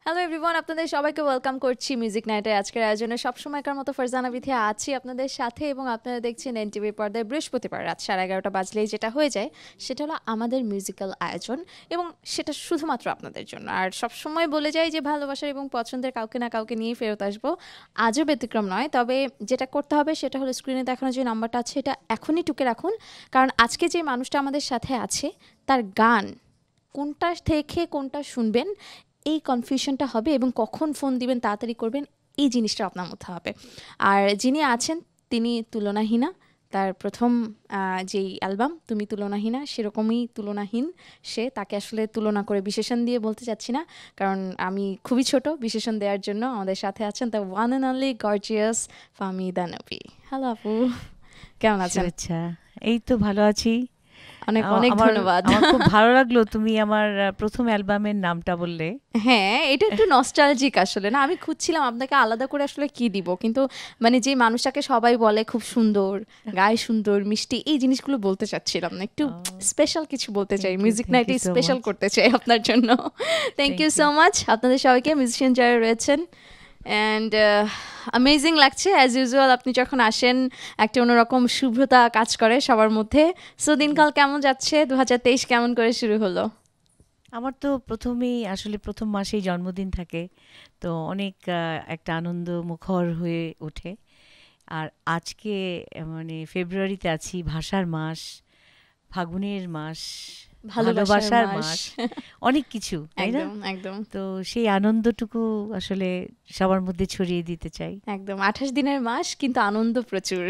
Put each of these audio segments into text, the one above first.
Hello everyone, আপনাদের সবাইকে welcome করছি মিউজিক নাইটের আজকের আয়োজনে। সবসময়কার মতো ফারজানা বিথি আছি আপনাদের সাথে, এবং আপনারা দেখছেন এনটিভির পর্দায় বৃহস্পতিবার রাত 11:30 বাজলেই যেটা হয়ে যায় সেটা হলো আমাদের মিউজিক্যাল আয়োজন, এবং সেটা শুধুমাত্র আপনাদের জন্য। আর সবসময় বলে যাই যে ভালোবাসার এবং পছন্দের কাউকে না কাউকে নিয়ে ফেরত আসবো, আজও ব্যতিক্রম নয়। তবে যেটা করতে হবে সেটা হলো স্ক্রিনে দেখানো যে নাম্বারটা আছে এটা এখনই টুকে রাখুন, কারণ আজকে যে মানুষটা আমাদের সাথে আছে তার গান কোনটা থেকে কোনটা শুনবেন এই কনফিউশনটা হবে, এবং কখন ফোন দিবেন তাড়াতাড়ি করবেন এই জিনিসটা আপনার মধ্যে হবে। আর যিনি আছেন তিনি তুলনাহীনা, তার প্রথম যেই অ্যালবাম তুমি তুলনাহীনা সেরকমই তুলনাহীন সে। তাকে আসলে তুলনা করে বিশেষণ দিয়ে বলতে চাচ্ছি না, কারণ আমি খুবই ছোট বিশেষণ দেওয়ার জন্য। আমাদের সাথে আছেন the one and only gorgeous Fahmida Nabi. Hello আপু, কেমন আছেন? আচ্ছা, এই তো ভালো আছি। অনেক অনেক ধন্যবাদ। আমার খুব ভালো লাগলো তুমি আমার প্রথম অ্যালবামের নামটা বললে। হ্যাঁ, এটা একটু নস্টালজিক আসলে না। আমি খুঁজছিলাম আপনাকে আলাদা করে আসলে কি দিব, কিন্তু মানে যে মানুষটাকে সবাই বলে খুব সুন্দর, গায়ে সুন্দর, মিষ্টি, এই জিনিসগুলো বলতে চাচ্ছিলাম না। একটু স্পেশাল কিছু বলতে চাই, মিউজিক নাইটে স্পেশাল করতে চাই আপনার জন্য। থ্যাংক ইউ সো মাচ আপনাদের সবাইকে, মিউজিশিয়ান যারা রয়েছেন। অ্যান্ড অ্যামেজিং লাগছে অ্যাজ ইউজুয়াল, আপনি যখন আসেন একটা অন্যরকম শুভ্রতা কাজ করে সবার মধ্যে। সো দিনকাল কেমন যাচ্ছে? 2023 কেমন করে শুরু হলো? আমার তো আসলে প্রথম মাসেই জন্মদিন থাকে, তো অনেক একটা আনন্দ মুখর হয়ে ওঠে। আর আজকে মানে ফেব্রুয়ারিতে আছি, ভাষার মাস, ফাগুনের মাস, ভালোবাসার মাস, অনেক কিছু, তাই না? একদম। তো সেই আনন্দটুকু আসলে সবার মধ্যে ছড়িয়ে দিতে চাই। একদম 28 দিনের মাস, কিন্তু আনন্দ প্রচুর।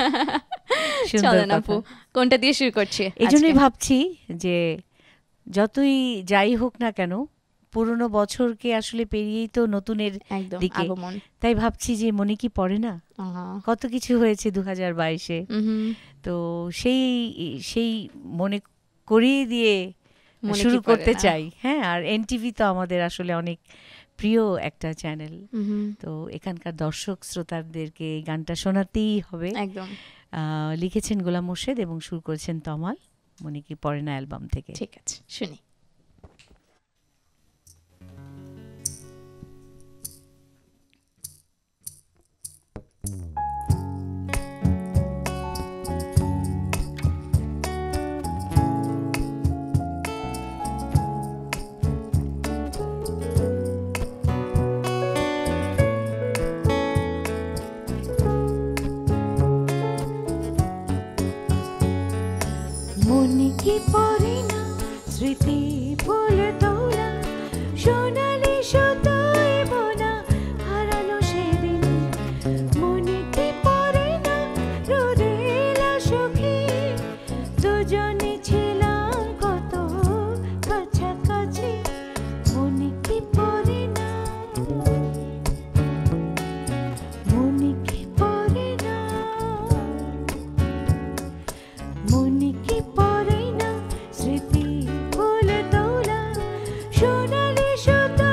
চলেন আপু, কোনটা দিয়ে শুরু করছি? এই জন্যই ভাবছি যে যতই যাই হোক না কেন, পুরনো বছরকে আসলে পেরিয়েই তো নতুনের দিকে। তাই ভাবছি যে মনে কি পড়ে না কত কিছু হয়েছে 2022-এ। তো সেই সেই মনে করিয়ে দিয়ে শুরু করতে চাই। হ্যাঁ, আর এনটিভি তো আমাদের আসলে অনেক প্রিয় একটা চ্যানেল, তো এখানকার দর্শক শ্রোতাদেরকে এই গানটা শোনাতেই হবে। একদম। লিখেছেন গোলাম মোর্শেদ এবং সুর করেছেন তমাল, মনে কি পড়ে না অ্যালবাম থেকে। ঠিক আছে, শুনি। মনে কি পড়ে না স্মৃতি বলে তোলা, সোনালি সুতোয় বোনা হারানো সেদিন। মনে কি পড়ে না রোদেল সুখী, দুজনে ছিলাম কত কাছাকাছি। মনে কি পড়ে না, মনে কি পড়ে না, মনে কি পড়ে না স্মৃতি বলে তোলা, সোনালি সুতো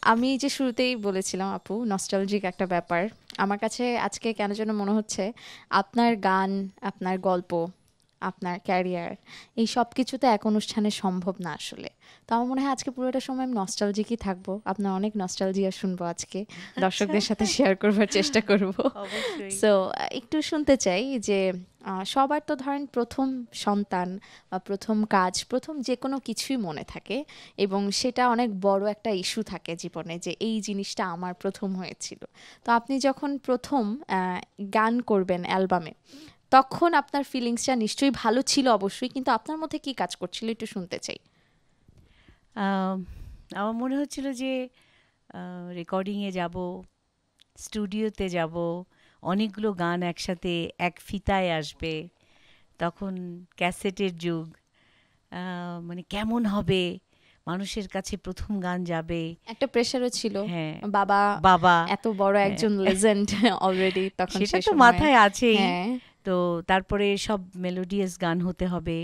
আমি যে শুরুতেই বলেছিলাম আপু, নস্টালজিক একটা ব্যাপার আমার কাছে আজকে কেন যেন মনে হচ্ছে আপনার গান, আপনার গল্প, আপনার ক্যারিয়ার, এই সব কিছু তো এক অনুষ্ঠানে সম্ভব না আসলে। তো আমার মনে হয় আজকে পুরোটা সময় আমি নস্টালজিকই থাকবো, আপনার অনেক নস্টালজিয়া শুনবো আজকে, দর্শকদের সাথে শেয়ার করবার চেষ্টা করব। সো একটু শুনতে চাই যে সবার তো ধরেন প্রথম সন্তান বা প্রথম কাজ, প্রথম যে কোনো কিছুই মনে থাকে এবং সেটা অনেক বড় একটা ইস্যু থাকে জীবনে, যে এই জিনিসটা আমার প্রথম হয়েছিল। তো আপনি যখন প্রথম গান করবেন অ্যালবামে, তখন আপনার ফিলিংসটা নিশ্চয়ই ভালো ছিল অবশ্যই, কিন্তু আপনার মধ্যে কি কাজ করছিল একটু শুনতে চাই। আমার মনে হচ্ছিল যে রেকর্ডিংয়ে যাব, স্টুডিওতে যাব, অনেকগুলো গান একসাথে এক ফিতায় আসবে, তখন ক্যাসেটের যুগ, মানে কেমন হবে, মানুষের কাছে প্রথম গান যাবে, একটা প্রেশারও ছিল। হ্যাঁ, বাবা বাবা এত বড় একজন লেজেন্ড অলরেডি, তখন সেটা তো মাথায় আছেই। তো তারপরে সব মেলোডিয়াস গান হতে হবে,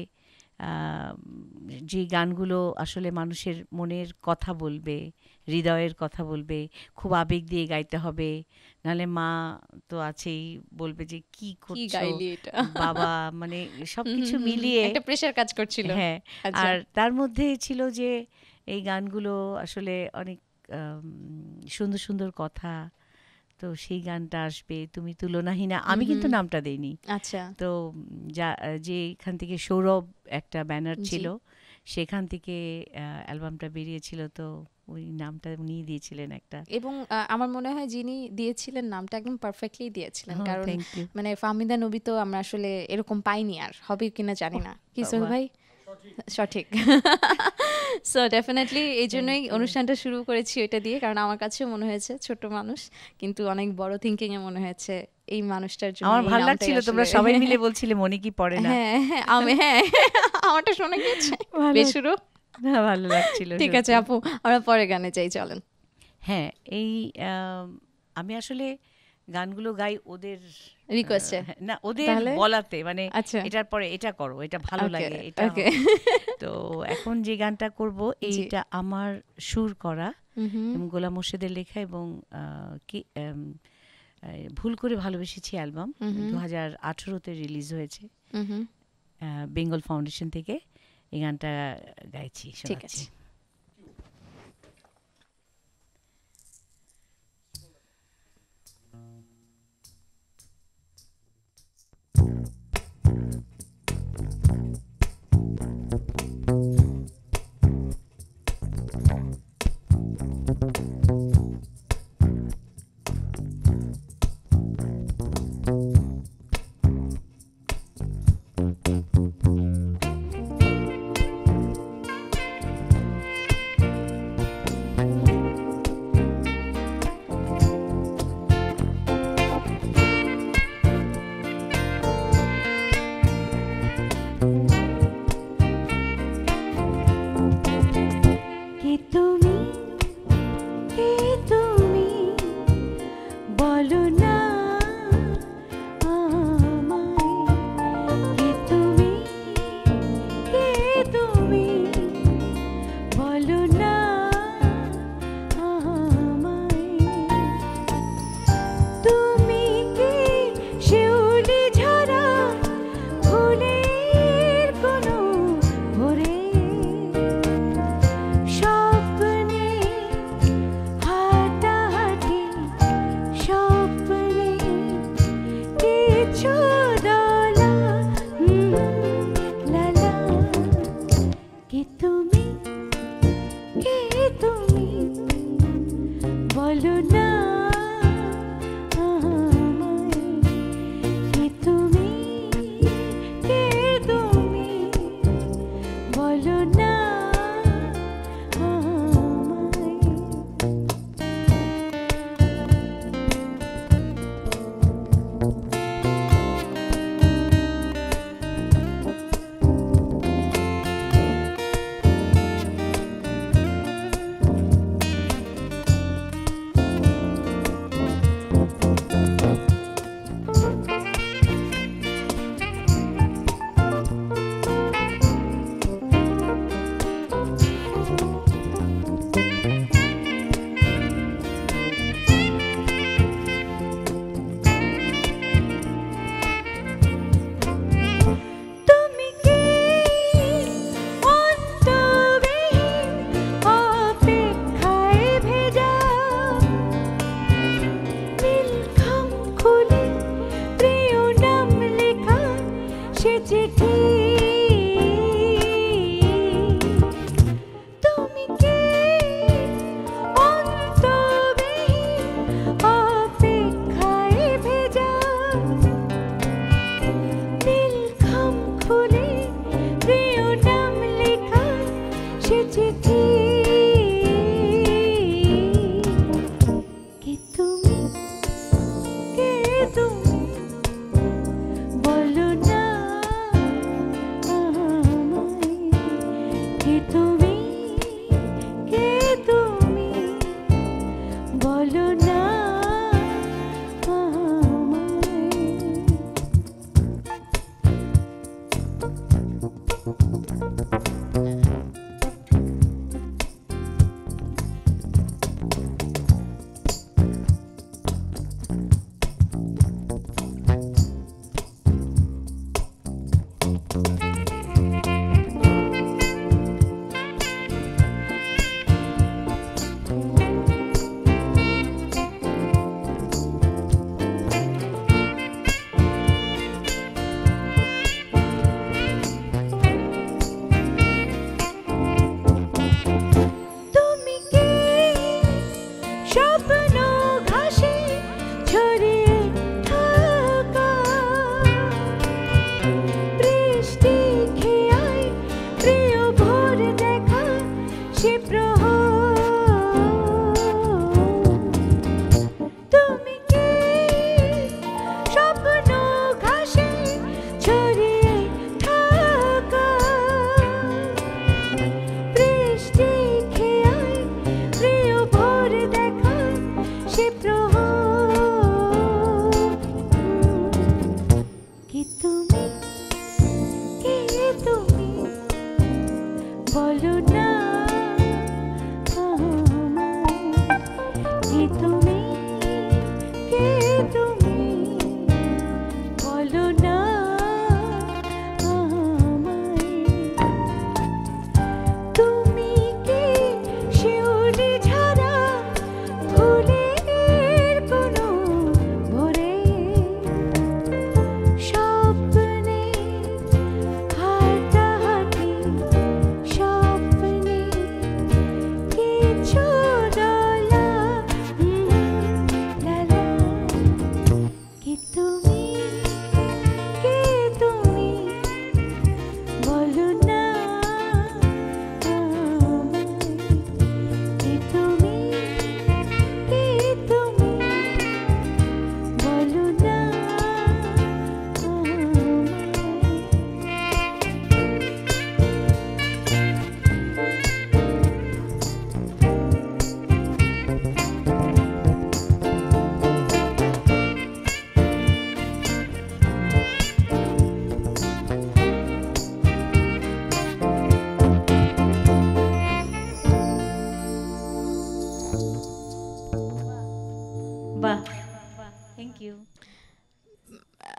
যে গানগুলো আসলে মানুষের মনের কথা বলবে, হৃদয়ের কথা বলবে, খুব আবেগ দিয়ে গাইতে হবে, নাহলে মা তো আছেই, বলবে যে কি করছো বাবা, মানে সবকিছু মিলিয়ে একটা প্রেশার কাজ করছিল। হ্যাঁ, আর তার মধ্যে ছিল যে এই গানগুলো আসলে অনেক সুন্দর সুন্দর কথা, তো সেই গানটা আসবে, তুমি তুলনাহীনা। আমি কিন্তু নামটা দেইনি। আচ্ছা। তো যে এখান থেকে সৌরভ একটা ব্যানার ছিল, সেখান থেকে অ্যালবামটা বেরিয়েছিল, তো ওই নামটা উনি দিয়েছিলেন একটা। এবং আমার মনে হয় যিনি দিয়েছিলেন নামটা একদম পারফেক্টলি দিয়েছিলেন, কারণ মানে ফাহমিদা নবী তো আমরা আসলে এরকম পাইনি, আর হবে কিনা জানি না। কি সোহেল ভাই? সঠিক। সো ডেফিনেটলি এই জন্যই অনুষ্ঠানটা শুরু করেছি ওইটা দিয়ে, কারণ আমার কাছেও মনে হয়েছে ছোট মানুষ কিন্তু অনেক বড় থিঙ্কিং এ মনে হয়েছে এই মানুষটার জন্য। আমার ভালো লাগছিল তোমরা সবাই মিলে বলছিলে মনে কি পড়ে না। হ্যাঁ আমি আমারটা শুনে গেছে বেশুরু, না ভালো লাগছিল। ঠিক আছে আপু, আমরা পরে গানে যাই, চলেন। হ্যাঁ, এই আমি আসলে গানগুলো গাই ওদের রিকোয়েস্টে, না ওদের বলাতে, মানে এটার পরে এটা করো, এটা ভালো লাগে, এটা। তো এখন যে গানটা করব এইটা আমার সুর করা এবং গোলাম মোর্শেদের লেখা, এবং ভুল করে ভালোবেসেছি অ্যালবাম 2018-তে রিলিজ হয়েছে বেঙ্গল ফাউন্ডেশন থেকে। এই গানটা গাইছি, শোনাচ্ছি।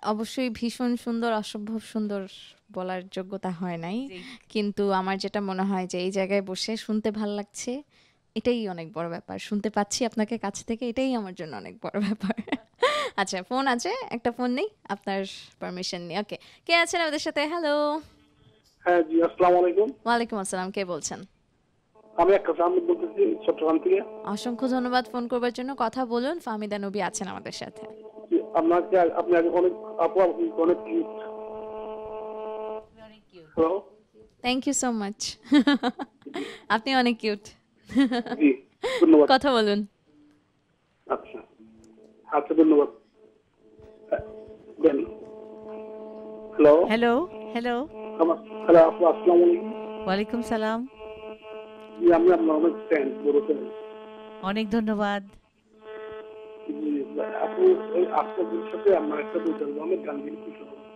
অবশ্যই ভীষণ সুন্দর, অসম্ভব সুন্দর বলার যোগ্যতা হয় নাই, কিন্তু আমার যেটা মনে হয় যে এই জায়গায় বসে শুনতে ভাল লাগছে, এটাই অনেক বড় ব্যাপার। শুনতে পাচ্ছি আপনাকে কাছ থেকে, এটাই আমার জন্য অনেক বড় ব্যাপার। আচ্ছা, ফোন আছে, একটা ফোন নেই আপনার পারমিশন নিয়ে। ওকে, কে আছেন আমাদের সাথে? হ্যালো। হ্যাঁ জি, আসসালামু আলাইকুম। ওয়ালাইকুম আসসালাম, কে বলছেন? আমি একটা আহমেদ বলতেছি, চট্টগ্রাম থেকে। অসংখ্য ধন্যবাদ ফোন করবার জন্য। কথা বলুন, ফাহমিদা নবী আছেন আমাদের সাথে। আপনি অনেক আপু, অনেক cute. Hello, thank you so much. আপনি অনেক কিউট। জি ধন্যবাদ। কথা বলুন। আচ্ছা আচ্ছা, ধন্যবাদ। হ্যালো হ্যালো হ্যালো হ্যালো আপু, আসসালামু আলাইকুম। ওয়ালাইকুম সালাম। জি, আমি আপনার অনেক ফ্যান, বড় ফ্যান। অনেক ধন্যবাদ। জি আপু, আপনাদের সাথে আমার একটা দুটো অনেক গান গেয়েছি।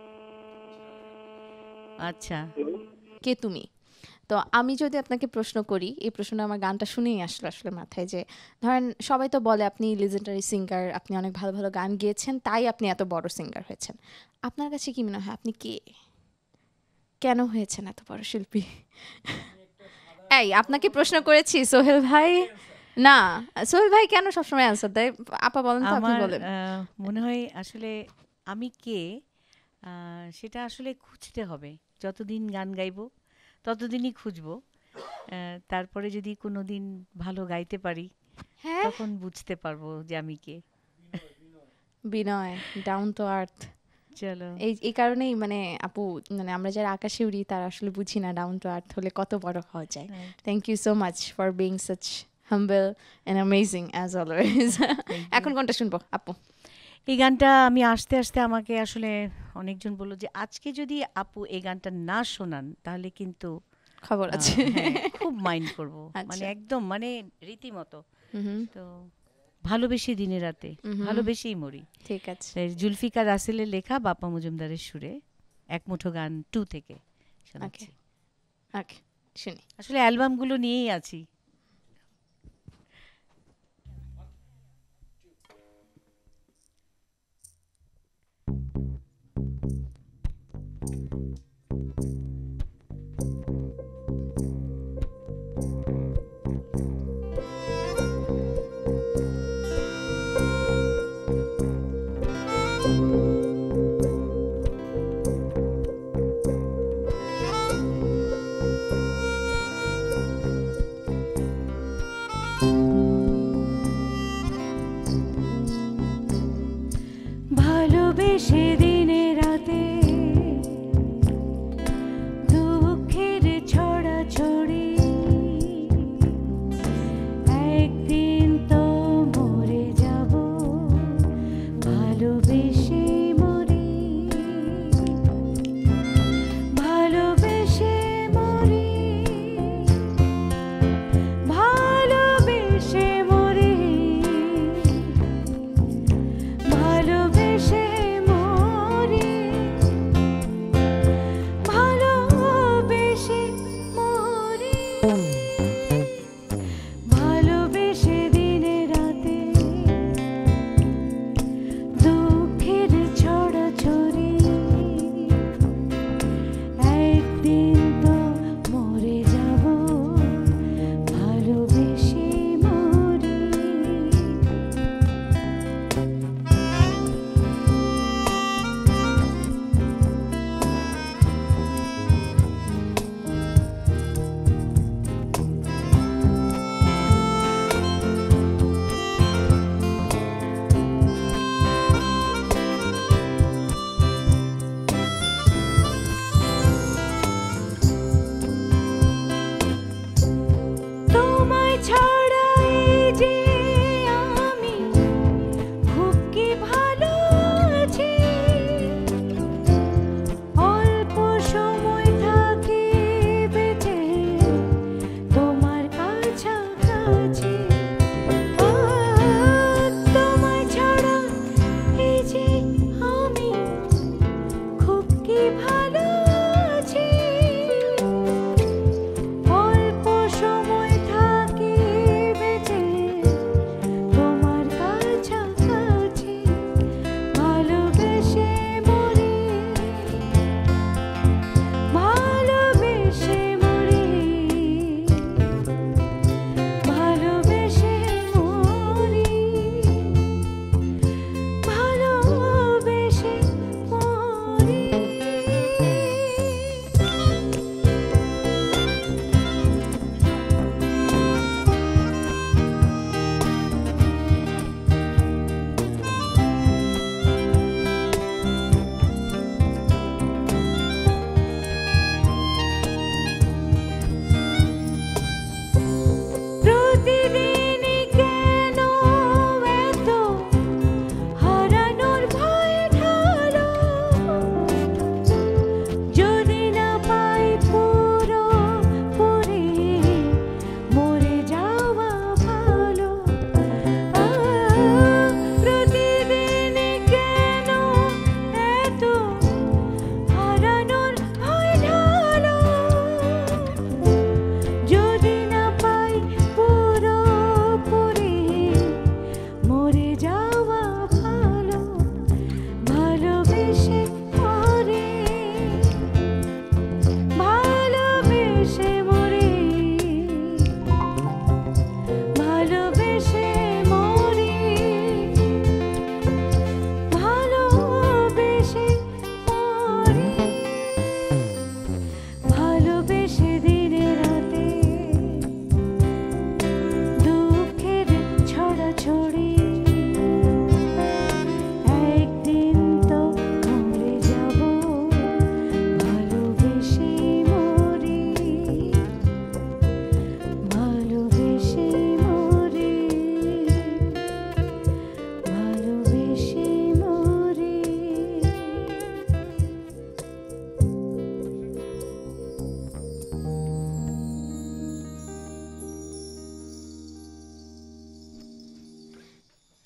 আচ্ছা, কে তুমি? তো আমি যদি আপনাকে প্রশ্ন করি, এই প্রশ্নটা আমার গানটা শুনেই আসলো আসলে মাথায়, যে ধরেন সবাই তো বলে আপনি লিজেন্ডারি সিঙ্গার, আপনি অনেক ভালো ভালো গান গেয়েছেন, তাই আপনি এত বড় সিঙ্গার হয়েছেন। আপনার কাছে কি মনে হয় আপনি কে, কেন হয়েছেন এত বড় শিল্পী? এই আপনাকে প্রশ্ন করেছি সোহেল ভাই। না, সোহেল ভাই কেন সবসময় অ্যান্সার দেয়? আপা বলেন তো, আপনি আমার বলেন। মনে হয় আসলে আমি কে সেটা আসলে খুঁজতে হবে। যতদিন গান গাইবো ততদিনই খুঁজবো। তারপরে যদি কোনোদিন ভালো গাইতে পারি, হ্যাঁ, তখন বুঝতে পারবো যে আমি কে। বিনয়, ডাউন টু আর্থ। চলো, এই কারণেই মানে আপু, মানে আমরা যারা আকাশে উড়ি তারা আসলে বুঝি না ডাউন টু আর্থ হলে কত বড় হওয়া যায়। Thank you so much for being such humble and amazing as always. এখন কোনটা শুনবো আপু? এই গানটা আমি আস্তে আস্তে, আমাকে আসলে অনেকজন বললো যে আজকে যদি আপু এই গানটা না শোনান তাহলে কিন্তু খবর আছে। খুব মাইন্ড করবো। মানে আচ্ছা। একদম মানে রীতিমতো। হুম, তো ভালোবেসে দিনে রাতে, ভালোবেসেই মরি। ঠিক আছে। জুলফিকার রাসেলের লেখা, বাপ্পা মজুমদারের সুরে, এক মুঠো গান 2 থেকে শোনাচ্ছি। ওকে, শুনি। আসলে অ্যালবামগুলো নিয়েই আছি।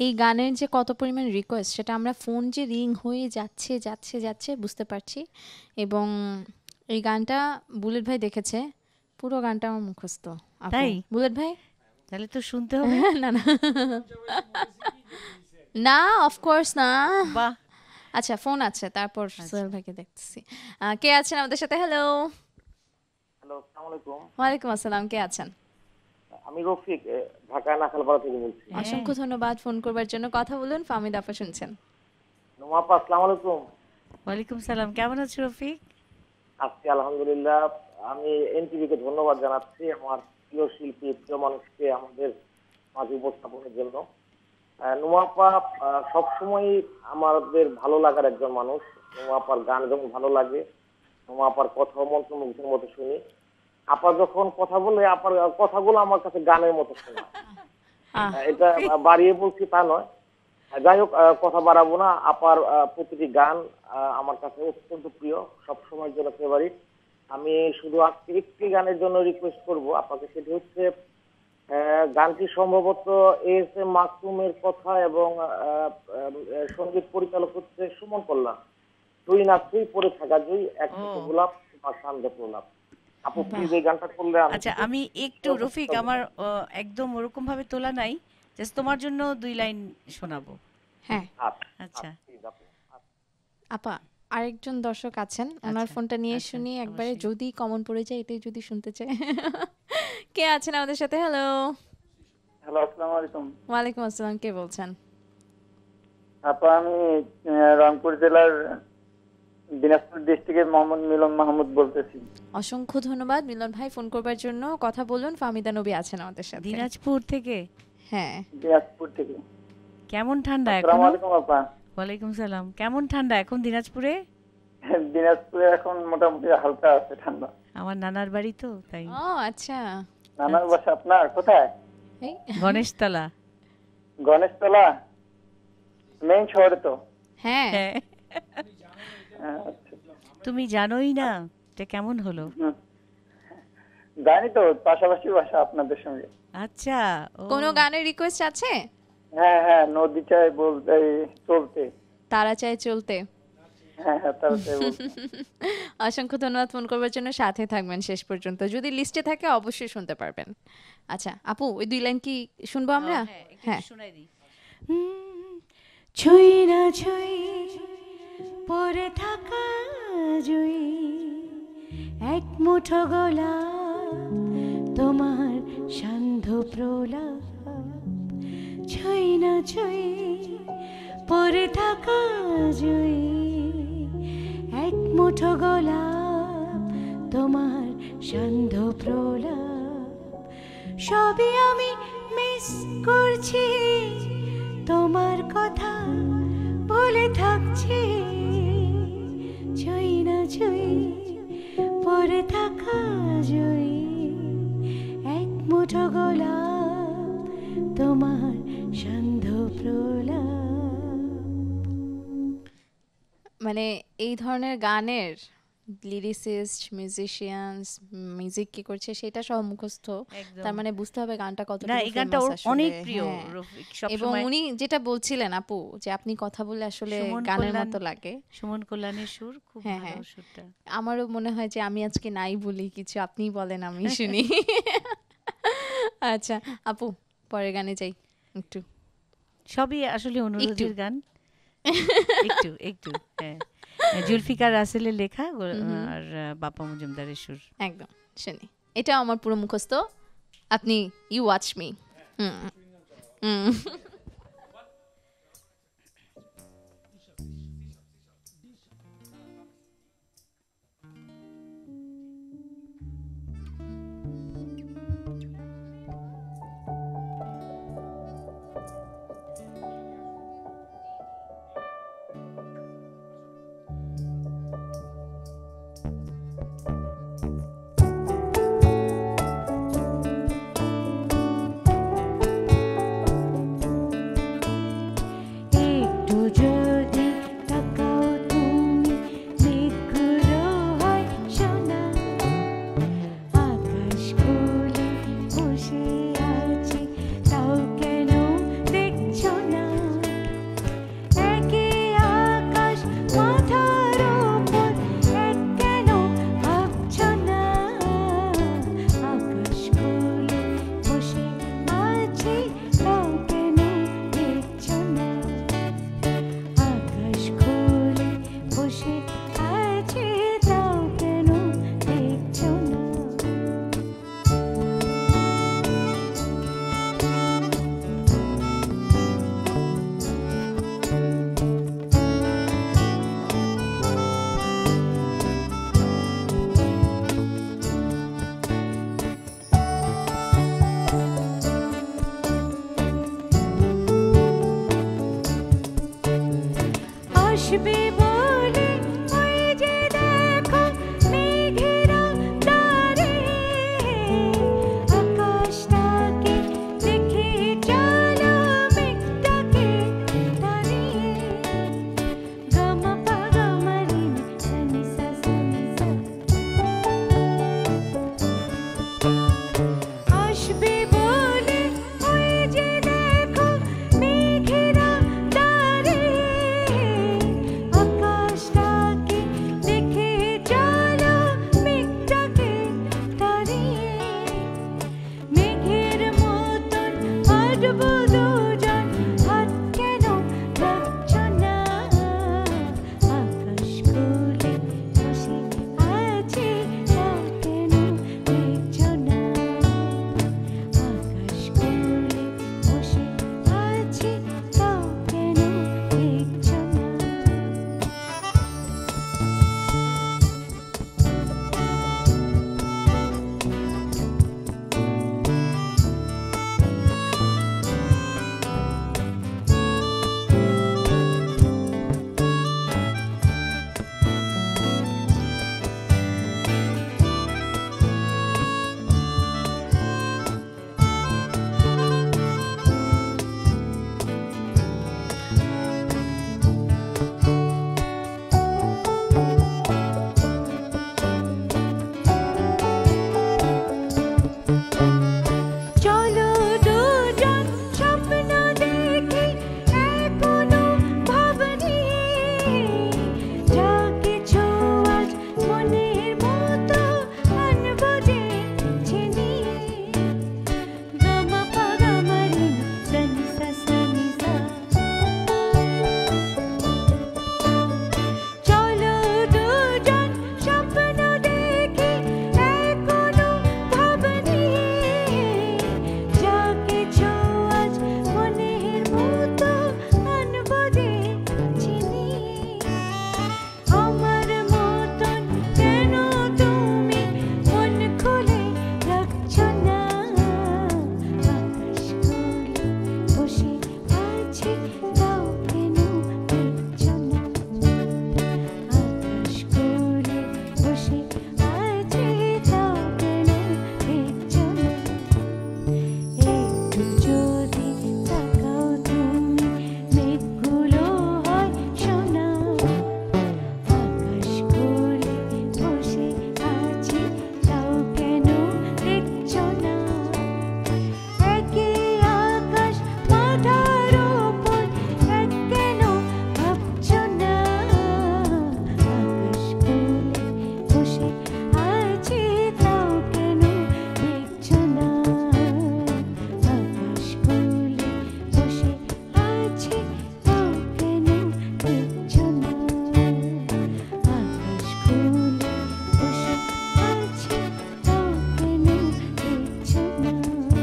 এই গানের যে কত পরিমাণ রিকোয়েস্ট সেটা আমরা ফোন যে রিং হয়ে যাচ্ছে যাচ্ছে যাচ্ছে বুঝতে পারছি। এবং এই গানটা বুলেট ভাই দেখেছে, পুরো গানটা আমার মুখস্থ। তাই বুলেট ভাই তাহলে তো শুনতে হবে। না না না, অফকোর্স না। বাহ, আচ্ছা ফোন আছে, তারপর সোহেল ভাইকে দেখতেছি। কে আছেন আমাদের সাথে? হ্যালো। হ্যালো, আসসালামু আলাইকুম। ওয়ালাইকুম আসসালাম, কে আছেন? আমি রফিক, ঢাকা নাখালপাড়া থেকে বলছি। অসংখ্য ধন্যবাদ ফোন করবার জন্য। কথা বলুন, ফাহমিদ আপা শুনছেন। নোমাপা, আসসালামু আলাইকুম। ওয়ালাইকুম সালাম, কেমন আছো রফিক? আজকে আলহামদুলিল্লাহ। আমি এনটিভিকে ধন্যবাদ জানাচ্ছি আমার প্রিয় শিল্পী, প্রিয় মানুষকে আমাদের মাঝে উপস্থাপনের জন্য। নোমাপা সবসময় আমাদের ভালো লাগার একজন মানুষ। নোমাপার গান যেমন ভালো লাগে, নোমাপার কথা মন্ত্রমুগ্ধের মতো শুনি। আপা যখন কথা বলে, আপার কথাগুলো আমার কাছে গানের মতো শোনা। এটা বাড়িয়ে বলছি তা নয়। যাই হোক, কথা বাড়াবো না। আপার প্রতিটি গান আমার কাছে অত্যন্ত প্রিয়, সবসময়ের জন্য ফেভারিট। আমি শুধু আজকে একটি গানের জন্য রিকোয়েস্ট করব আপনাকে, সেটি হচ্ছে গানটি সম্ভবত এস এম মাকসুমের কথা এবং সঙ্গীত পরিচালক হচ্ছে সুমন কল্যাণ। তুই না তুই পড়ে থাকা জুই, এক গোলাপ তোমার সান্ধ্যে প্রলাপ। আপু প্লিজ এই গানটা করলে। আচ্ছা আমি একটু রফিক, আমার একদম ওরকম ভাবে তোলা নাই, জাস্ট তোমার জন্য 2 লাইন শোনাবো। হ্যাঁ আচ্ছা আপা, আরেকজন দর্শক আছেন, ওনার ফোনটা নিয়ে শুনি একবারে, যদি কমন পড়ে যায় এটাই যদি শুনতে চাই। কে আছেন আমাদের সাথে? হ্যালো। হ্যালো, আসসালামু আলাইকুম। ওয়ালাইকুম আসসালাম, কে বলছেন? আপা আমি রংপুর জেলার দিনাজপুর ডিস্ট্রিক্টের মোহাম্মদ মিলন মাহমুদ বলতেছি। অসংখ্য ধন্যবাদ মিলন ভাই ফোন করবার জন্য। কথা বলুন, ফাহমিদা নবী আছেন আমাদের সাথে। দিনাজপুর থেকে? হ্যাঁ, দিনাজপুর থেকে। কেমন ঠান্ডা এখন? আসসালামু আলাইকুম আপা। ওয়ালাইকুম সালাম, কেমন ঠান্ডা এখন দিনাজপুরে? দিনাজপুরে এখন মোটামুটি হালকা আছে ঠান্ডা। আমার নানার বাড়ি তো, তাই। ও আচ্ছা, নানার বাসা আপনার কোথায়? এই গণেশতলা। গণেশতলা মেইন শহরে তো? হ্যাঁ। আচ্ছা, তুমি জানোই না, এটা কেমন হলো? জানি তো, পাশাপাশি বাসা আপনাদের সঙ্গে। আচ্ছা, কোনো গানের রিকোয়েস্ট আছে? হ্যাঁ হ্যাঁ, নদী চাই বলতে চলতে, তারা চাই চলতে। হ্যাঁ হ্যাঁ, তারা চাই বলতে। অসংখ্য ধন্যবাদ ফোন করবার জন্য। সাথে থাকবেন শেষ পর্যন্ত, যদি লিস্টে থাকে অবশ্যই শুনতে পারবেন। আচ্ছা আপু, ওই 2 লাইন কি শুনবো আমরা? হ্যাঁ শোনাই দিই। ছুঁই না ছুঁই পরে থাকা জুই, এক মুঠো গোলাপ তোমার সান্ধ্য প্রলাপ। ছুঁই না ছুঁই পরে থাকা জুই, এক মুঠো গোলাপ তোমার সান্ধ্য প্রলাপ। সবই আমি মিস করছি, তোমার কথা বলে থাকছি। ছুঁই না ছুঁই পরে থাকা জুই, এক মুঠো গোলাপ তোমার সান্ধ্য প্রলাপ। মানে এই ধরনের গানের লিরিসিস্ট, মিউজিশিয়ানস, মিউজিক কি করছে সেটা সব মুখস্থ, তার মানে বুঝতে হবে গানটা কতটা। না, এই গানটা অনেক প্রিয় রফিক সবসময়। এবং উনি যেটা বলছিলেন আপু, যে আপনি কথা বলে আসলে গানের মতো লাগে। সুমন কল্যাণের সুর খুব ভালো, সুরটা আমারও মনে হয় যে আমি আজকে নাই বলি কিছু, আপনি বলেন আমি শুনি। আচ্ছা আপু, পরের গানে যাই একটু। সবই আসলে অনুরোধের গান। একটু একটু হ্যাঁ, জুলফিকার রাসেলের লেখা আর বাপ্পা মজুমদারের সুর। একদম শুনি, এটা আমার পুরো মুখস্থ। আপনি ইউ ওয়াচ মি। আসবে বলে ওই যে দেখো মেঘেরা তারে আকাশটাকে দেখে চলো মেঘটাকে তাড়িয়ে গামা পা গামা রে সানি সা সানি সা আসবে বলে ওই যে দেখো মেঘেরা তারে আকাশটাকে দেখে চলো মেঘটাকে তাড়িয়ে মেঘের মতন হাঁটবো দুজন হাত কেন রাখছো না আকাশ কোলে বসে আছি তাও কেন দেখছো না আকাশ কোলে বসে আছি তাও কেন দেখছো না চলো দুজন স্বপ্ন দেখি এখনো ভাবনি যা কিছু আজ মনের মতো আনবো যে ছিনিয়ে গামা পা গামা রে সানি সা সানি সা চলো দুজন স্বপ্ন দেখি এখনো ভাবনি যা কিছু আজ মনের মতো আনবো যে ছিনিয়ে আমার মতন কেন তুমি মন খুলে রাখছো না আকাশ কোলে বসে আছি তাও কেন দেখছো না আকাশ কোলে বসে আছি তাও কেন দেখছো না একটু যদি তাকাও তুমি মেঘগুলো হয় সোনা আকাশ কোলে বসে আছি তাও কেন দেখছো না একই আকাশ মাথার ওপর এক কেন ভাবছো না আকাশ কোলে বসে আছি তাও কেন দেখছো না আকাশ কোলে বসে আছি তাও কেন দেখছো না আকাশ কোলে বসে আছি তাও কেন দেখছো না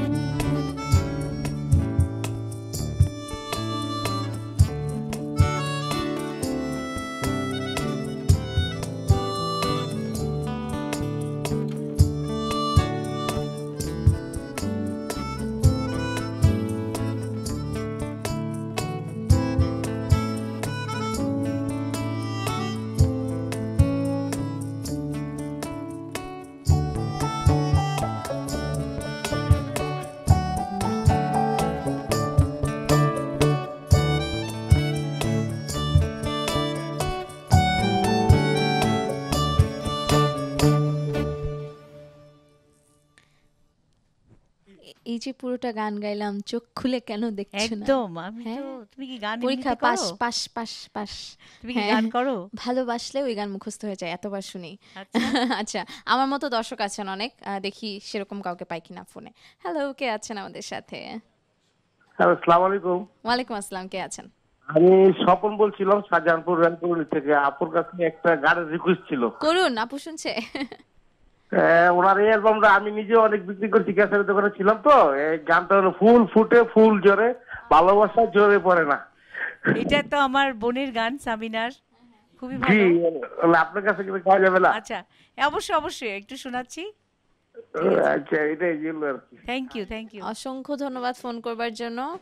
এই যে পুরোটা গান গাইলাম চোখ খুলে কেন দেখছো না একদম আমি তো হ্যাঁ তুমি কি গান পরীক্ষা এমনিতে পাস করো পাস পাস পাস তুমি কি হ্যাঁ গান করো ভালোবাসলে ওই গান মুখস্থ হয়ে যায় এতবার শুনি আচ্ছা আচ্ছা আমার মতো দর্শক আছেন অনেক দেখি সেরকম কাউকে পাই কিনা ফোনে হ্যালো কে আছেন আমাদের সাথে হ্যালো, আসসালামু আলাইকুম। ওয়ালাইকুম আসসালাম কে আছেন আমি স্বপন বলছিলাম শাহজাহানপুর রায়পুর থেকে। আপুর কাছে একটা গানের রিকোয়েস্ট ছিল। করুন, আপু শুনছে। ওনার এই অ্যালবামটা আমি নিজে অনেক বিক্রি করছি, ক্যাসেটের দোকানে ছিলাম তো। এই গানটা হলো ফুল ফুটে ফুল জোরে, ভালোবাসা জোরে পড়ে না। এটা তো আমার বোনের গান সামিনার, খুবই জি, ভালো। আপনার কাছে কি পাওয়া যাবে না? আচ্ছা অবশ্যই অবশ্যই একটু শোনাচ্ছি। আচ্ছা, এটাই ছিল আর কি। থ্যাংক ইউ থ্যাংক ইউ, অসংখ্য ধন্যবাদ ফোন করবার জন্য।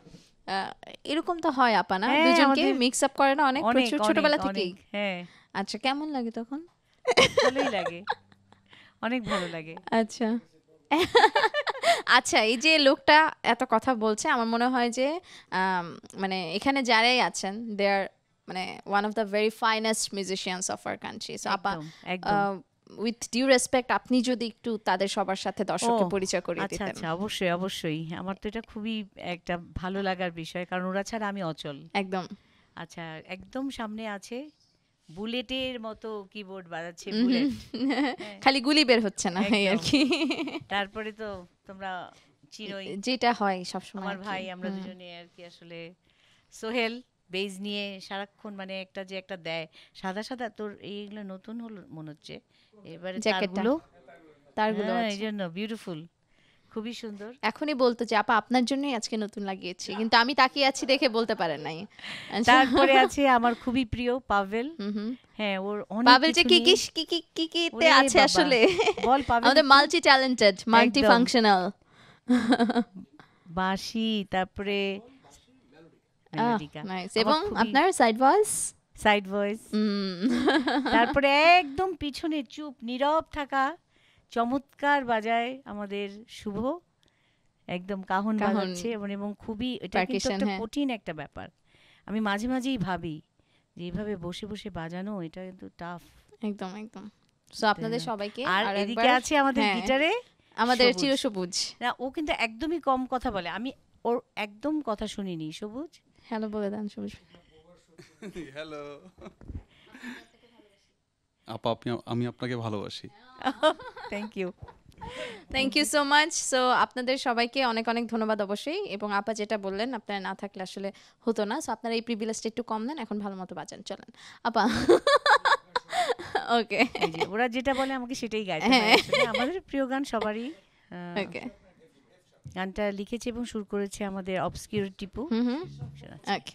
এরকম তো হয় আপা না, দুজনকে মিক্স আপ করে না অনেক প্রচুর ছোটবেলা থেকেই? হ্যাঁ। আচ্ছা, কেমন লাগে তখন? ভালোই লাগে, অনেক ভালো লাগে। আচ্ছা আচ্ছা, এই যে লোকটা এত কথা বলছে, আমার মনে হয় যে মানে এখানে যারাই আছেন দে আর মানে one of the very finest musicians of our country. So আপা, উইথ ডিউ রেসপেক্ট, আপনি যদি একটু তাদের সবার সাথে দর্শককে পরিচয় করিয়ে দিতেন। আচ্ছা, অবশ্যই অবশ্যই, আমার তো এটা খুবই একটা ভালো লাগার বিষয়, কারণ ওরা ছাড়া আমি অচল একদম। আচ্ছা, একদম সামনে আছে বুলেটের মতো কিবোর্ড বাজাচ্ছে, বুলেট খালি গুলি বের হচ্ছে না এই আর কি। তারপরে তো তোমরা চিরই, যেটা হয় সবসময় আমার ভাই, আমরা দুজনে আর কি আসলে। সোহেল বেজ নিয়ে সারাক্ষণ, মানে একটা যে একটা দেয় সাদা সাদা, তোর এইগুলো নতুন হলো মনে হচ্ছে এবারে তারগুলো এই জন্য বিউটিফুল, খুবই সুন্দর। এখনই বলতো যে আপা আপনার জন্যই আজকে নতুন লাগিয়েছি, কিন্তু আমি তাকিয়ে আছি দেখে বলতে পারেন নাই। তারপরে আছে আমার খুবই প্রিয় পাভেল। হ্যাঁ, ওর অনেক পাভেল যে কি তে আছে আসলে, বল পাভেল। আমাদের মাল্টি ট্যালেন্টেড, মাল্টি ফাংশনাল। বাঁশি, তারপরে এবং আপনার সাইড ভয়েস, তারপরে একদম পিছনে চুপ নীরব থাকা, চমৎকার বাজায় আমাদের শুভ, একদম কাহন বাজাচ্ছে, এবং খুবই এটা কিন্তু একটা কঠিন একটা ব্যাপার। আমি মাঝে মাঝেই ভাবি যে এইভাবে বসে বসে বাজানো, এটা কিন্তু টাফ। একদম একদম। সো আপনাদের সবাইকে, আর এদিকে আছে আমাদের গিটারে আমাদের চিরসবুজ। না, ও কিন্তু একদমই কম কথা বলে, আমি ওর একদম কথা শুনিনি। সবুজ, হ্যালো বলে দেন। সবুজ, হ্যালো আপা, আমি আপনাকে ভালোবাসি। Thank you so much. So আপনাদের সবাইকে অনেক অনেক ধন্যবাদ অবশ্যই। এবং আপা যেটা বললেন, আপনারা না থাকলে আসলে হতো না। সো আপনারা এই প্রিভিলেজটা একটু কম দেন, এখন ভালো মতো বাজান। চলেন আপা। ওকে, ওরা যেটা বলে আমাকে সেটাই গাইতে হয়। আমাদের প্রিয় গান সবারই। ওকে, গানটা লিখেছে এবং সুর করেছে আমাদের অবস্কিউর টিপু। ওকে।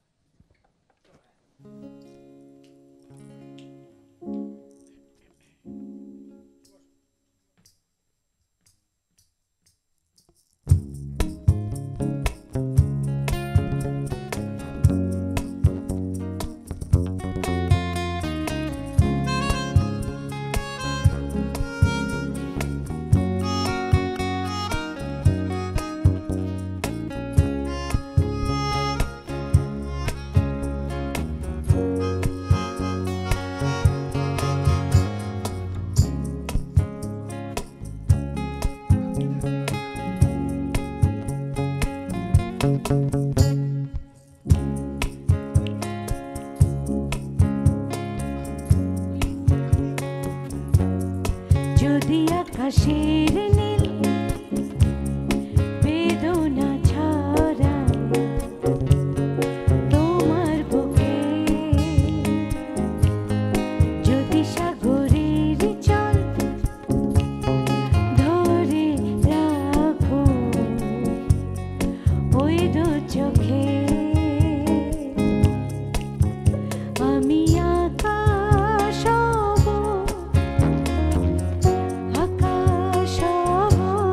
যদি আকাশের নীল বেদনা ছাড়া তোমার বুকে, যদি সাগরের জল ধরে রাখো ওই দু চোখে, আমি আকাশ হব, আকাশ হব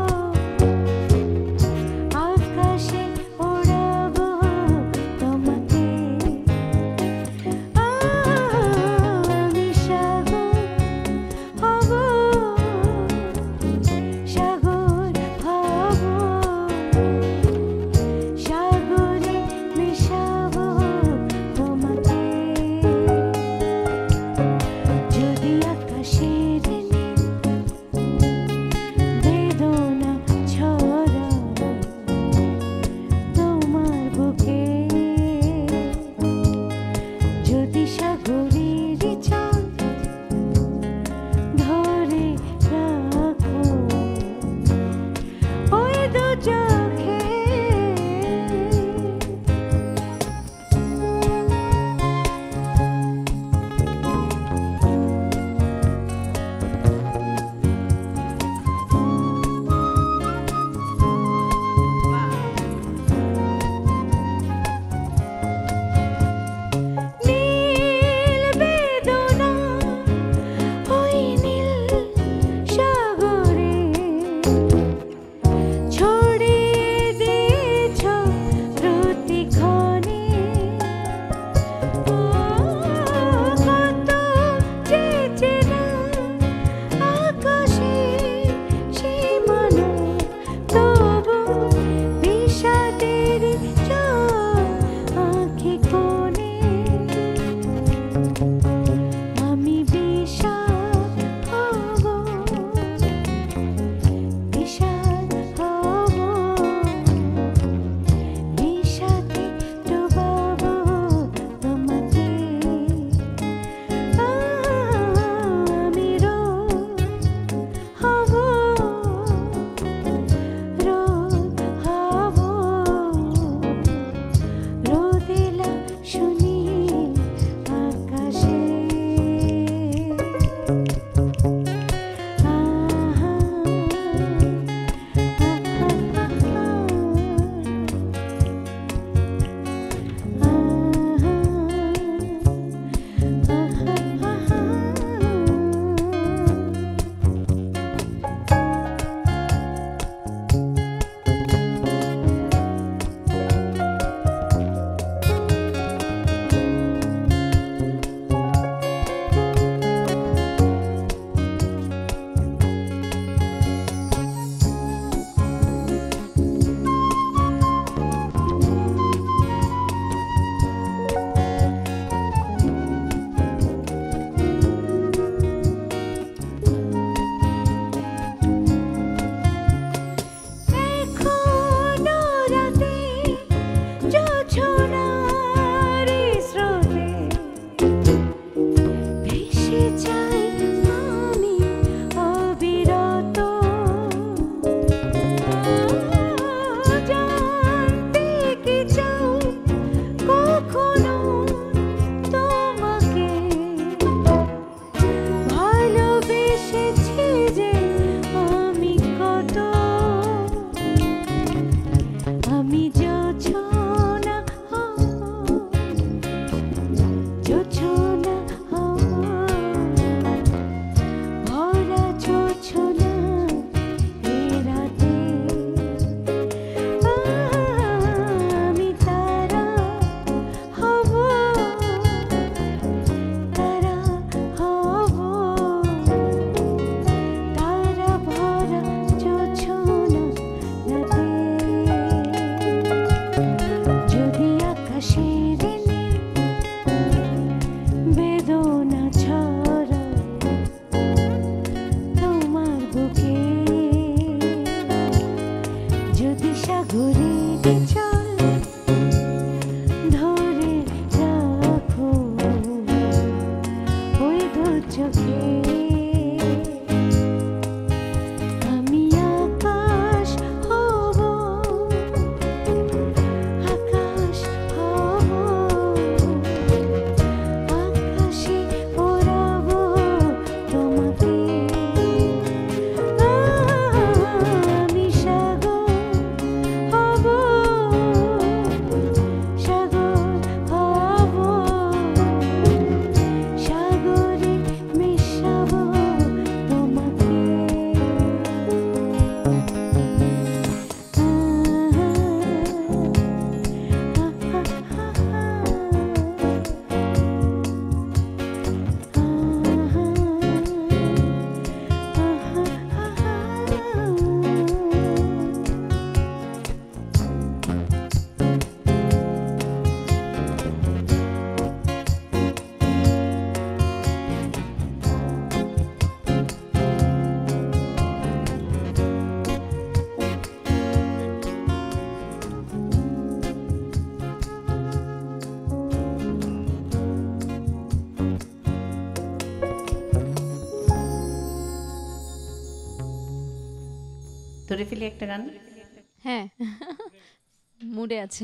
ধরে ফেলি একটা গান। হ্যাঁ, মুডে আছে।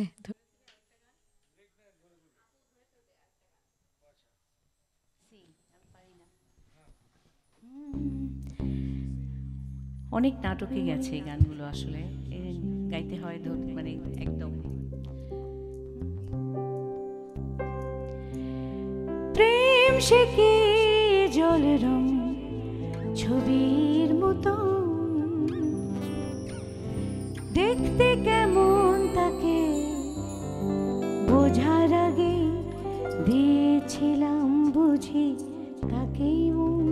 অনেক নাটকে গেছে এই গানগুলো, আসলে গাইতে হয় মানে একদম। প্রেম সে কি জল রং ছবির মতো, দেখতে কেমন তাকে বোঝার আগে দিয়েছিলাম বুঝি তাকেই মন।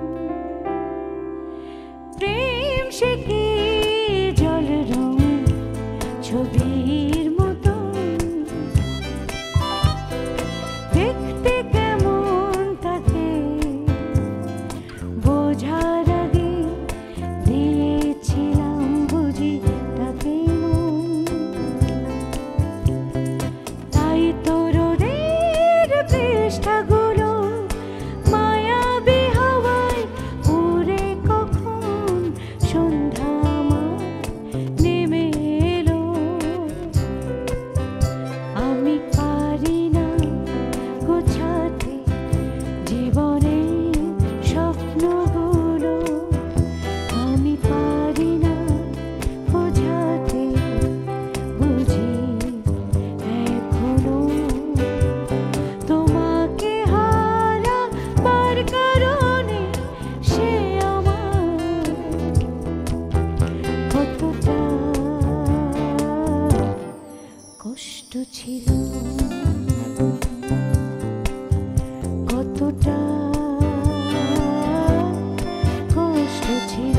প্রেম সে কি জল রং ছবির মতো, দেখতে কেমন তাকে বোঝার আগে দিয়েছিলাম বুঝি তাকেই মন। তাই তোরদের পৃষ্ঠাগুলো মায়াবী হাওয়ায় উড়ে কখন সন্ধ্যা আমার নেমে এলো। আমি পারি না গোছাতে জীবনের স্বপ্নগুলো, আমি পারি না বোঝাতে বুঝি এখনো তোমাকে হারাবার কারণে সে আমার কতটা কষ্ট ছিল, কতটা কষ্ট ছিল,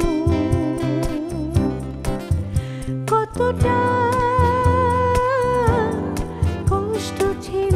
কতটা কষ্ট ছিল।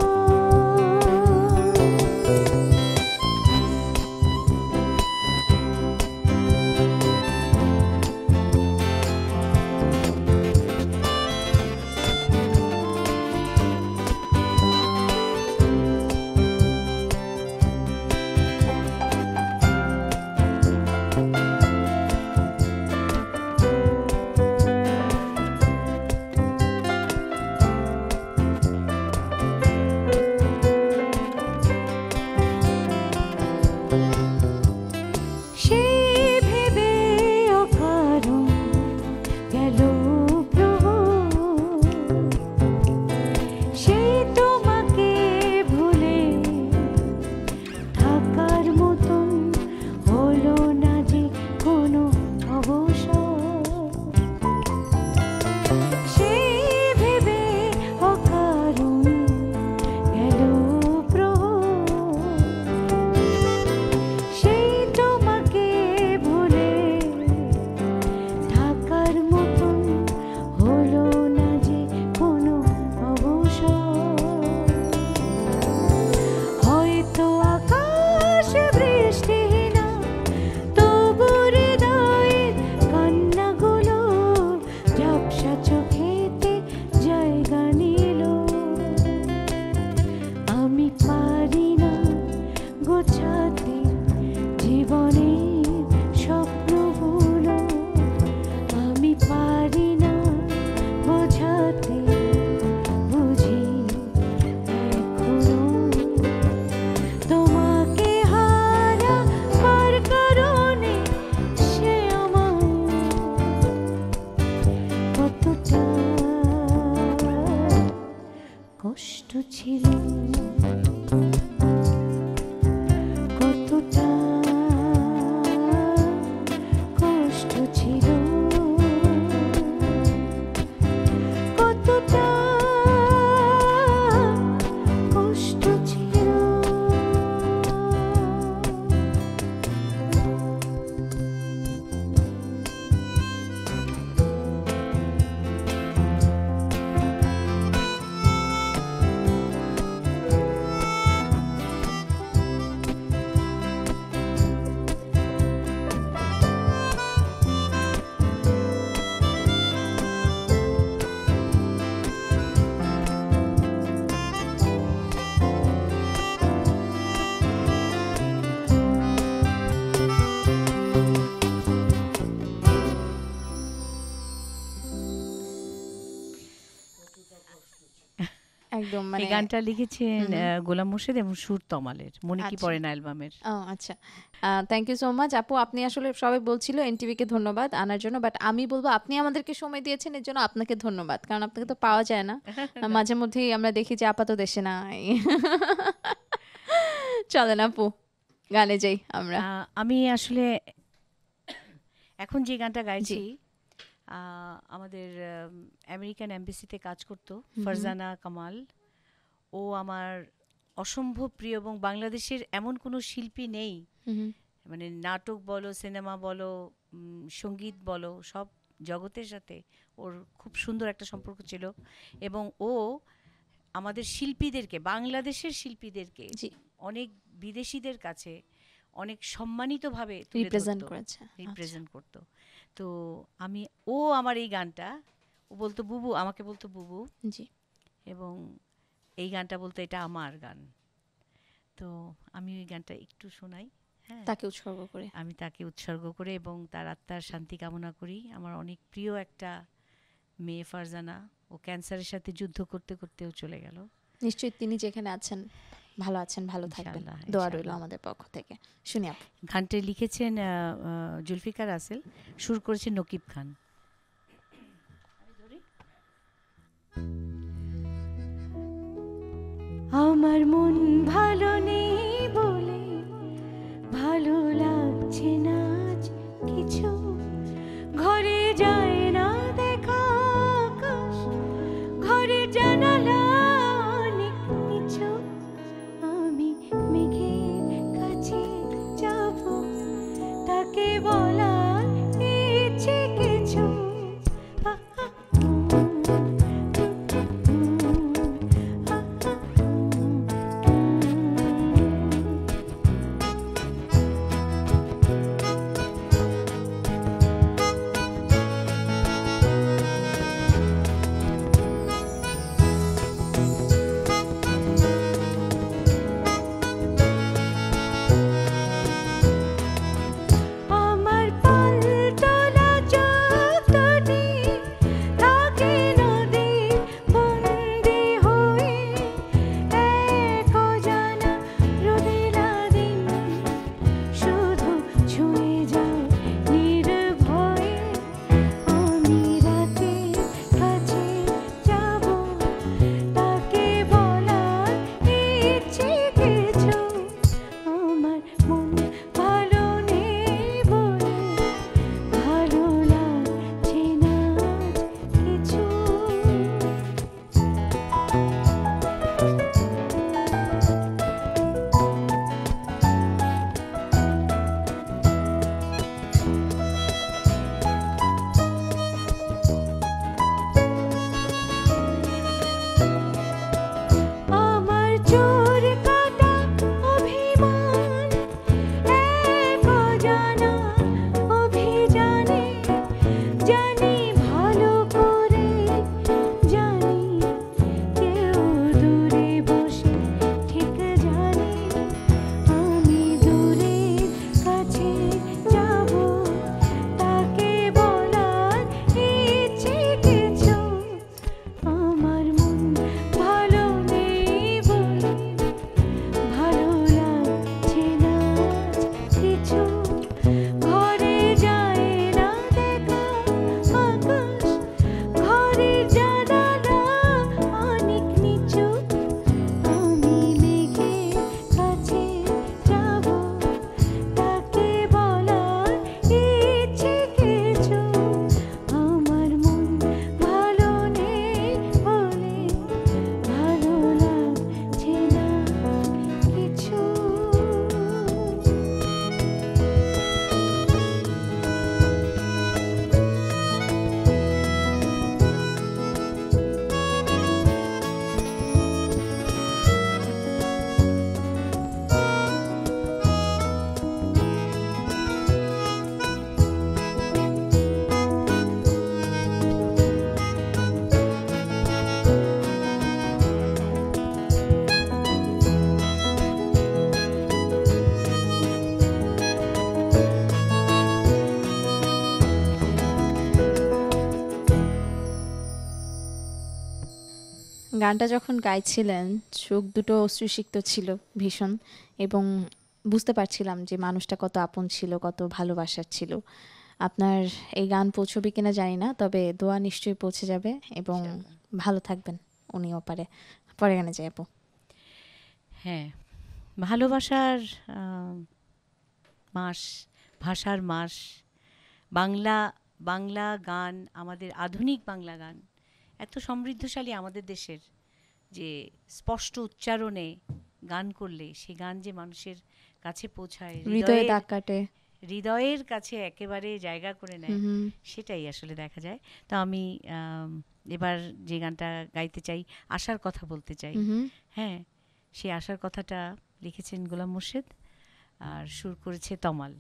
সে ভেবে অকারণ গেল প্রভু, সেই তোমাকে ভুলে থাকার মতন হলো না যে কোনো অবসর। সে ভেবে অকারণ গেল প্রভু, সেই তোমাকে ভুলে থাকার মতন হলো না যে কোনো অবসর। হয়তো আকাশ বৃষ্টি না, তবু হৃদয়ের কান্নাগুলো ঝাপসা চোখেতে জায়গা নিল। আমি পারি না গোছাতে জীবনের স্বপ্নগুলো, আমি পারি না বোঝাতে বুঝি এখনো তোমাকে হারাবার কারণে সে আমার কতটা কষ্ট ছিল, কতটা কষ্ট ছিল, কতটা কষ্ট ছিল। একদম এই গানটা লিখেছেন গোলাম মোর্শেদ এবং সুর তমালের, মনে কি পড়ে না অ্যালবামের। ও আচ্ছা, থ্যাংক ইউ সো মাচ আপু। আপনি আসলে সবাই বলছিল এনটিভিকে ধন্যবাদ আনার জন্য, বাট আমি বলবো আপনি আমাদেরকে সময় দিয়েছেন এর জন্য আপনাকে ধন্যবাদ, কারণ আপনাকে তো পাওয়া যায় না মাঝে মধ্যেই আমরা দেখি যে আপাতত দেশে নাই। চলেন আপু গানে যাই আমরা। আমি আসলে এখন যে গানটা গাইছি আমাদের আমেরিকান এমবেসিতে কাজ করতো ফারজানা কামাল, ও আমার অসম্ভব প্রিয় এবং বাংলাদেশের এমন কোনো শিল্পী নেই, মানে নাটক বলো, সিনেমা বলো, সঙ্গীত বলো, সব জগতের সাথে ওর খুব সুন্দর একটা সম্পর্ক ছিল। এবং ও আমাদের শিল্পীদেরকে, বাংলাদেশের শিল্পীদেরকে অনেক বিদেশিদের কাছে অনেক সম্মানিতভাবে রিপ্রেজেন্ট করতো। তো ও আমার এই গানটা, ও বলতো বুবু, আমাকে বলতো বুবু, জি, এবং এই গানটা বলতো এটা আমার গান। তো আমি ওই গানটা একটু শোনাই, হ্যাঁ, তাকে উৎসর্গ করে, আমি তাকে উৎসর্গ করে এবং তার আত্মার শান্তি কামনা করি। আমার অনেক প্রিয় একটা মেয়ে ফারজানা, ও ক্যান্সারের সাথে যুদ্ধ করতে করতেও চলে গেল। নিশ্চয়ই তিনি যেখানে আছেন ভালো আছেন, ভালো থাকবেন, দোয়া রইল আমাদের পক্ষ থেকে। শুনি আপু। গানটা লিখেছেন জুলফিকার রাসেল, সুর করেছেন নকিব খান। আমার মন ভালো নেই বলে ভালো লাগছে না আজ কিছু, ঘরে যায় না দেখা আকাশ, ঘরে জানালা অনেক নিচু, আমি মেঘের কাছে যাব, তাকে বলার ইচ্ছে কিছু। গানটা যখন গাইছিলেন চোখ দুটো অশ্রুসিক্ত ছিল ভীষণ, এবং বুঝতে পারছিলাম যে মানুষটা কত আপন ছিল, কত ভালোবাসার ছিল। আপনার এই গান পৌঁছবে কিনা জানি না, তবে দোয়া নিশ্চয়ই পৌঁছে যাবে এবং ভালো থাকবেন উনিও পারে। পরে গানে যাই আপু। হ্যাঁ, ভালোবাসার মাস, ভাষার মাস, বাংলা বাংলা গান, আমাদের আধুনিক বাংলা গান এত সমৃদ্ধশালী আমাদের দেশের, যে স্পষ্ট উচ্চারণে গান করলে সে গান যে মানুষের কাছে পৌঁছায়, হৃদয়ে দাগ কাটে, হৃদয়ের কাছে একেবারে জায়গা করে নেয়, সেটাই আসলে দেখা যায়। তো আমি এবার যে গানটা গাইতে চাই, আশার কথা বলতে চাই। হ্যাঁ, সেই আশার কথাটা লিখেছেন গোলাম মোর্শেদ আর সুর করেছে তমাল।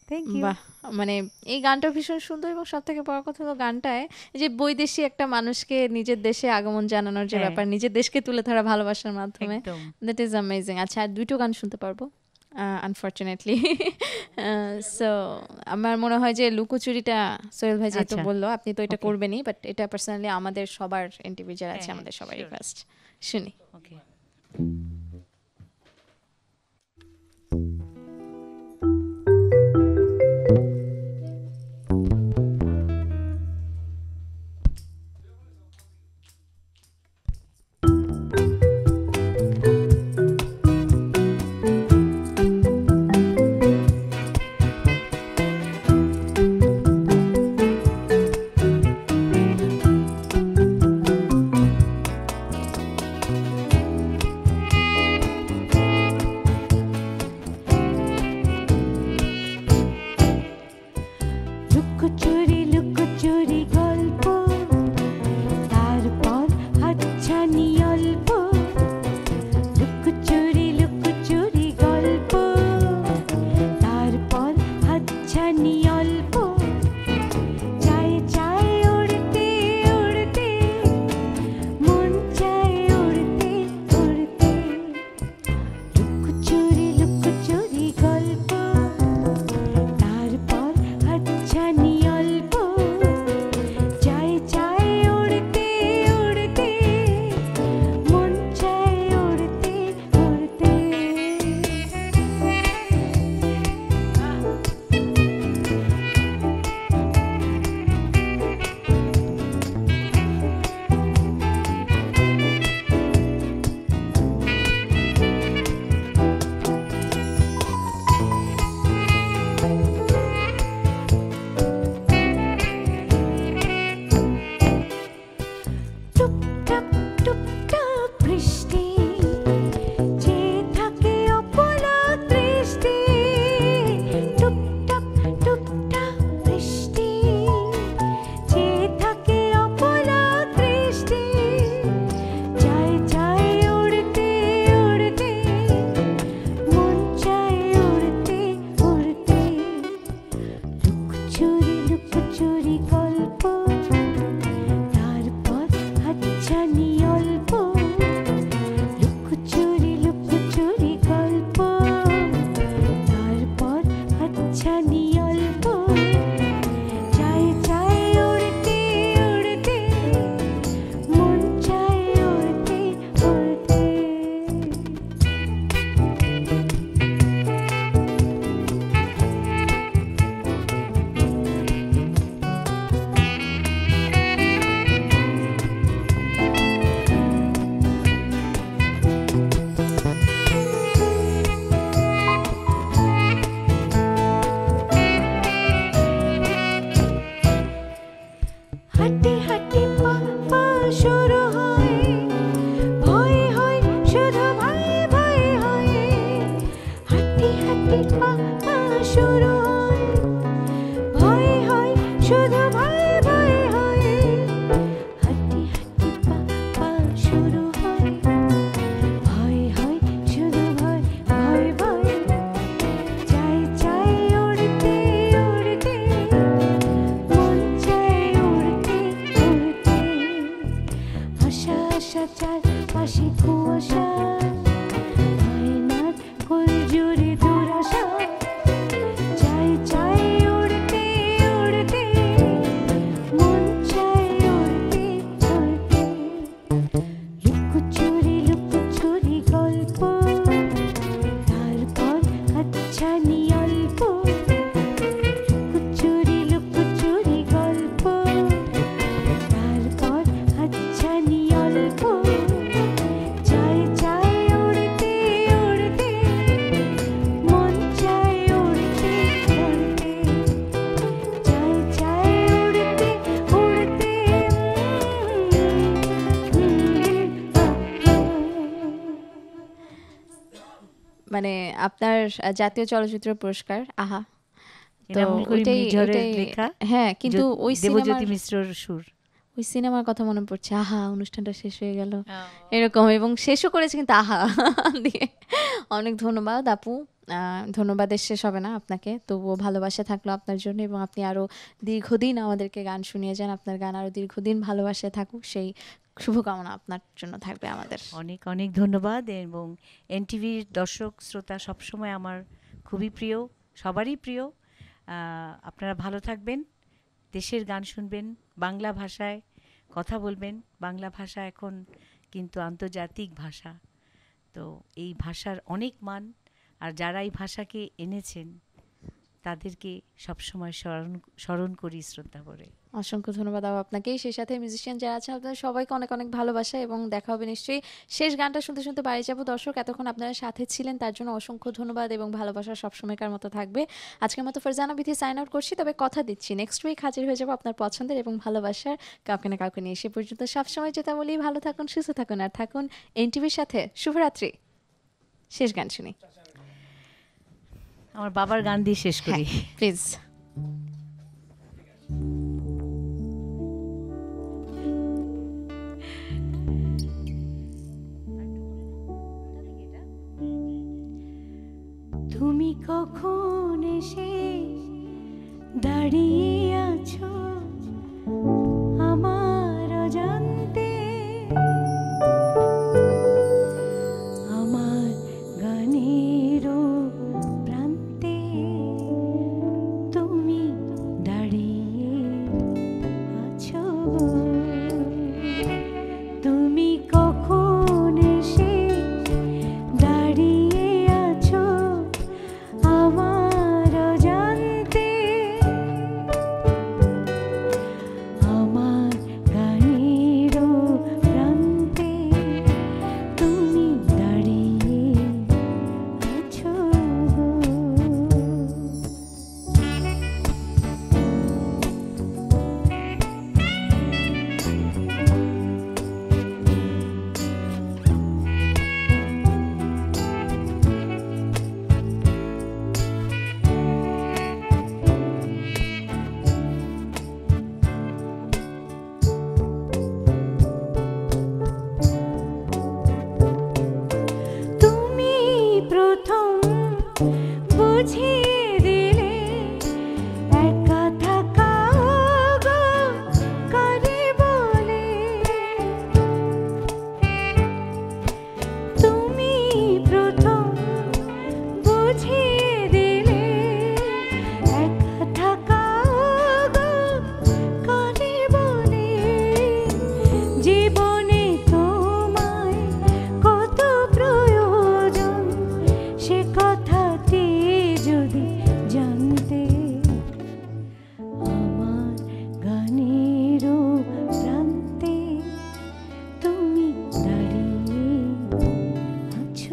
Thank you. বাহ, মানে এই গানটা ভীষণ সুন্দর এবং সব থেকে বড় কথা হলো গানটায় যে বৈদেশি একটা মানুষকে নিজের দেশে আগমন জানানোর যে ব্যাপার, নিজের দেশকে তুলে ধরা ভালোবাসার মাধ্যমে, দ্যাট ইজ অ্যামেজিং। আচ্ছা, আর দুটো গান শুনতে পারবো আনফর্চুনেটলি। সো আমার মনে হয় যে লুকোচুরিটা সোহেল ভাই যেহেতু বললো, আপনি তো এটা করবেনই, বাট এটা পার্সোনালি আমাদের সবার এনটিভি যারা আছে আমাদের সবার রিকোয়েস্ট, শুনি। ওকে। মানে আপনার জাতীয় চলচ্চিত্র পুরস্কার আহা, তো ওইটাই লেখা। হ্যাঁ, কিন্তু ওই দেবজ্যোতি মিশ্রর সুর, ওই সিনেমার কথা মনে পড়ছে, আহা অনুষ্ঠানটা শেষ হয়ে গেল এরকম, এবং শেষও করেছে কিন্তু আহা দিয়ে। অনেক ধন্যবাদ আপু, ধন্যবাদের শেষ হবে না আপনাকে, তবুও ভালোবাসা থাকলো আপনার জন্য এবং আপনি আরও দীর্ঘদিন আমাদেরকে গান শুনিয়ে যান, আপনার গান আরও দীর্ঘদিন ভালোবাসা থাকুক, সেই শুভকামনা আপনার জন্য থাকবে আমাদের। অনেক অনেক ধন্যবাদ। এবং এনটিভির দর্শক শ্রোতা সবসময় আমার খুবই প্রিয়, সবারই প্রিয়। আপনারা ভালো থাকবেন, দেশের গান শুনবেন, বাংলা ভাষায় কথা বলবেন। বাংলা ভাষা এখন কিন্তু আন্তর্জাতিক ভাষা, তো এই ভাষার অনেক মান, আর যারা এই ভাষাকে এনেছেন তাদেরকে সবসময় স্মরণ করি শ্রদ্ধা করে। অসংখ্য ধন্যবাদ আপনাকে। সেই সাথে মিউজিশিয়ান যারা আছেন আপনাদের সবাইকে অনেক অনেক ভালোবাসা এবং দেখা হবে নিশ্চয়ই। শেষ গানটা শুনতে শুনতে বাড়ি যাব। দর্শক এতক্ষণ আপনারা সাথে ছিলেন তার জন্য অসংখ্য ধন্যবাদ এবং ভালোবাসা সবসময়কার মতো থাকবে। আজকের মতো ফারজানা বিথি সাইন আউট করছি, তবে কথা দিচ্ছি নেক্সট উইক হাজির হয়ে যাবো আপনার পছন্দের এবং ভালোবাসার কাউকে না কাউকে নিয়ে। সে পর্যন্ত সবসময় যেটা বলি, ভালো থাকুন, সুস্থ থাকুন, আর থাকুন এনটিভির সাথে। শুভরাত্রি। শেষ গান শুনি, আমার বাবার গান দিয়ে শেষ করি প্লিজ। তুমি কখন এসে দাঁড়িয়ে আছো আমার অজান্তে, আমার গানেরও প্রান্তে তুমি দাঁড়িয়ে আছো। তুমি কখন এসে দাঁড়িয়ে আছো আমার অজান্তে, আমার গানেরও প্রান্তে তুমি দাঁড়িয়ে আছো। তুমি প্রথম বুঝিয়ে দিলে একা থাকা গো কারে বলে, তুমি প্রথম বুঝিয়ে দিলে একা থাকা গো কারে বলে, জীবনে তোমায় কত প্রয়োজন সে কথাটি যদি জানতে, আমার গানেরও প্রান্তে তুমি দাঁড়িয়ে আছো।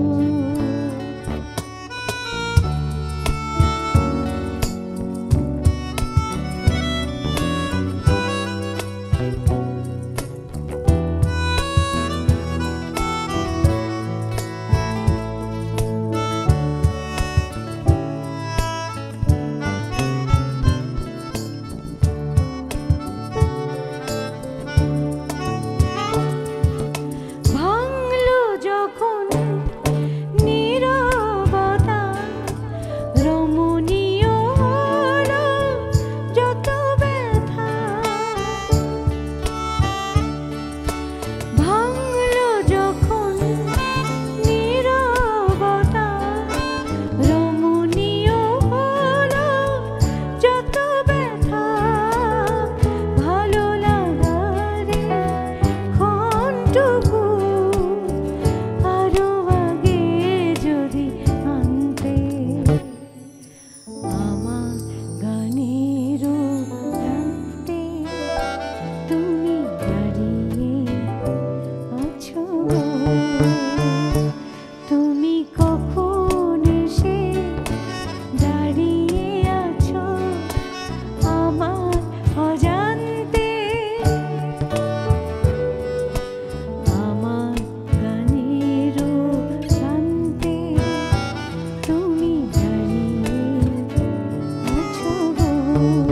ভাঙলো যখন নীরবতা, রমণীয় হলো যত ব্যথা, ভাঙলো যখন নীরবতা, রমণীয় হলো যত ব্যথা, ভালো লাগারে ক্ষণটুকু আরো আগে যদি আনতে, আমার গানেরও প্রান্তে তুমি দাঁড়িয়ে আছো। তুমি কখন এসে দাঁড়িয়ে আছো আমার অজান্তে, আমার গানেরও প্রান্তে তুমি দাঁড়িয়ে আছো।